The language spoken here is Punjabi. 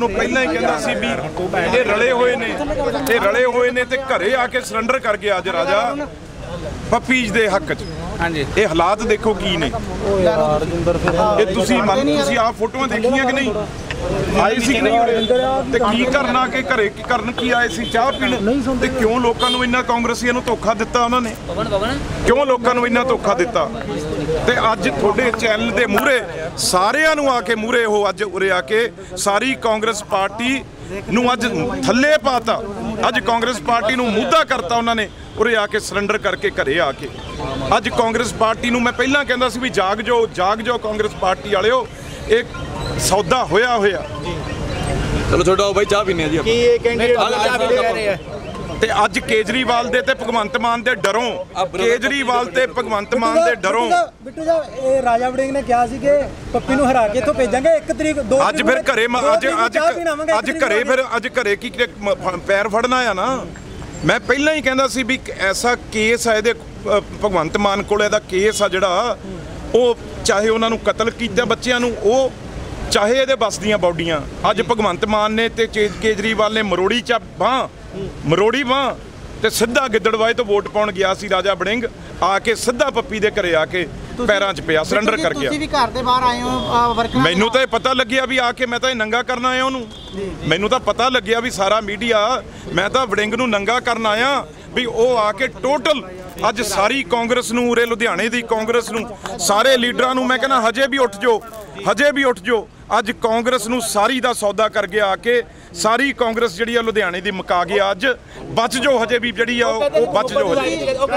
ਨੂੰ ਪਹਿਲਾਂ ਹੀ ਕਹਿੰਦਾ ਸੀ ਵੀ ਇਹ ਰਲੇ ਹੋਏ ਨੇ ਤੇ ਘਰੇ ਆ ਕੇ ਸਰੈਂਡਰ ਕਰ ਗਿਆ ਅੱਜ ਰਾਜਾ ਪੱਪੀ ਦੇ ਹੱਕ 'ਚ। ਹਾਂਜੀ, ਇਹ ਹਾਲਾਤ ਦੇਖੋ ਕੀ ਨੇ। ਇਹ ਤੁਸੀਂ ਆਹ ਫੋਟੋਆਂ ਦੇਖੀਆਂ ਕਿ ਨਹੀਂ? ਆਏ ਸੀ ਕਿ ਨਹੀਂ ਤੇ ਕੀ ਕਰਨਾ ਕਿ ਘਰੇ ਕੀ ਕਰਨ ਕੀ ਆਏ ਸੀ? ਚਾਹ ਪੀਣ? ਤੇ ਕਿਉਂ ਲੋਕਾਂ ਨੂੰ ਇੰਨਾ ਕਾਂਗਰਸੀਆਂ ਨੂੰ ਧੋਖਾ ਦਿੱਤਾ ਉਹਨਾਂ ਨੇ? ਕਿਉਂ ਲੋਕਾਂ ਨੂੰ ਇੰਨਾ ਧੋਖਾ ਦਿੱਤਾ? ਤੇ ਅੱਜ ਤੁਹਾਡੇ ਚੈਨਲ ਦੇ ਮੂਹਰੇ ਸਾਰਿਆਂ ਨੂੰ ਆ ਕੇ ਮੂਹਰੇ ਉਹ ਅੱਜ ਉਰੇ ਆ ਕੇ ਸਾਰੀ ਕਾਂਗਰਸ ਪਾਰਟੀ ਨੂੰ ਅੱਜ ਥੱਲੇ ਪਾਤਾ। ਅੱਜ ਕਾਂਗਰਸ ਪਾਰਟੀ ਨੂੰ ਮੁੱਦਾ ਕਰਤਾ ਉਹਨਾਂ ਨੇ ਉਰੇ ਆ ਕੇ ਸਰੈਂਡਰ ਕਰਕੇ ਘਰੇ ਆ ਕੇ। ਅੱਜ ਕਾਂਗਰਸ ਪਾਰਟੀ ਨੂੰ ਮੈਂ ਪਹਿਲਾਂ ਕਹਿੰਦਾ ਸੀ ਵੀ ਜਾਗ ਜਾਓ ਕਾਂਗਰਸ ਪਾਰਟੀ ਵਾਲਿਓ, ਇਹ ਸੌਦਾ ਹੋਇਆ। ਚਲੋ ਛੋਟਾ ਬਾਈ ਚਾਹ ਪੀਨੇ ਆ ਜੀ ਆਪਾਂ। ਕੀ ਇਹ ਕੈਂਡੀਡੇਟ ਤੇ ਅੱਜ ਕੇਜਰੀਵਾਲ ਦੇ ਤੇ ਭਗਵੰਤ ਮਾਨ ਦੇ ਡਰੋਂ ਬਿੱਟੂ ਜੀ ਇਹ ਰਾਜਾ ਵੜਿੰਗ ਨੇ ਕਿਹਾ ਸੀ ਕਿ ਪੱਪੀ ਨੂੰ ਹਰਾ ਕੇ ਇੱਥੋਂ ਭੇਜਾਂਗੇ 1 ਤਰੀਕ 2 ਅੱਜ ਫਿਰ ਘਰੇ ਅੱਜ ਘਰੇ ਕੀ ਪੈਰ ਫੜਨਾ ਆ ਨਾ। ਮੈਂ ਪਹਿਲਾਂ ਹੀ ਕਹਿੰਦਾ ਸੀ ਵੀ ਐਸਾ ਕੇਸ ਆ ਇਹਦੇ ਭਗਵੰਤ ਮਾਨ ਕੋਲ ਇਹਦਾ ਕੇਸ ਆ ਜਿਹੜਾ ਉਹ ਚਾਹੇ ਉਹਨਾਂ ਨੂੰ ਕਤਲ ਕੀਤਾ ਬੱਚਿਆਂ ਨੂੰ, ਉਹ ਚਾਹੇ ਇਹਦੇ ਬੱਸ ਦੀਆਂ ਬੌਡੀਆਂ। ਅੱਜ ਭਗਵੰਤ ਮਾਨ ਨੇ ਤੇ ਕੇਜਰੀਵਾਲ ਨੇ ਮਰੋੜੀ ਬਾਂਹ ਤੇ ਸਿੱਧਾ ਗਿੱਦੜਵਾਏ ਤੋਂ ਵੋਟ ਪਾਉਣ ਗਿਆ ਸੀ ਰਾਜਾ ਵੜਿੰਗ, ਆ ਕੇ ਸਿੱਧਾ ਪੱਪੀ ਦੇ ਘਰੇ ਆ ਕੇ ਪੈਰਾਂ 'ਚ ਪਿਆ, ਸਰੈਂਡਰ ਕਰ ਗਿਆ। ਤੁਸੀਂ ਵੀ ਘਰ ਦੇ ਬਾਹਰ ਆਏ ਹੋ ਵਰਕਰਾਂ? ਮੈਨੂੰ ਤਾਂ ਇਹ ਪਤਾ ਲੱਗਿਆ ਵੀ ਆ ਕੇ ਮੈਂ ਤਾਂ ਇਹ ਨੰਗਾ ਕਰਨ ਆਇਆ ਉਹਨੂੰ। ਮੈਨੂੰ ਤਾਂ ਪਤਾ ਲੱਗਿਆ ਵੀ ਸਾਰਾ ਮੀਡੀਆ ਮੈਂ ਤਾਂ ਵੜਿੰਗ ਨੂੰ ਨੰਗਾ ਕਰਨ ਆਇਆ ਵੀ ਉਹ ਆ ਕੇ ਟੋਟਲ ਅੱਜ ਸਾਰੀ ਕਾਂਗਰਸ ਨੂੰ, ਉਰੇ ਲੁਧਿਆਣੇ ਦੀ ਕਾਂਗਰਸ ਨੂੰ, ਸਾਰੇ ਲੀਡਰਾਂ ਨੂੰ ਮੈਂ ਕਹਿੰਦਾ ਹਜੇ ਵੀ ਉੱਠ ਜਾਓ। ਅੱਜ ਕਾਂਗਰਸ ਨੂੰ ਸਾਰੀ ਦਾ ਸੌਦਾ ਕਰ ਗਿਆ ਆ ਕੇ। ਸਾਰੀ ਕਾਂਗਰਸ ਜਿਹੜੀ ਆ ਲੁਧਿਆਣੇ ਦੀ ਮੁਕਾ ਗਿਆ। ਅੱਜ ਬਚ ਜਾਓ, ਹਜੇ ਵੀ ਜਿਹੜੀ ਆ ਉਹ ਬਚ ਜਾਓ ਹਜੇ।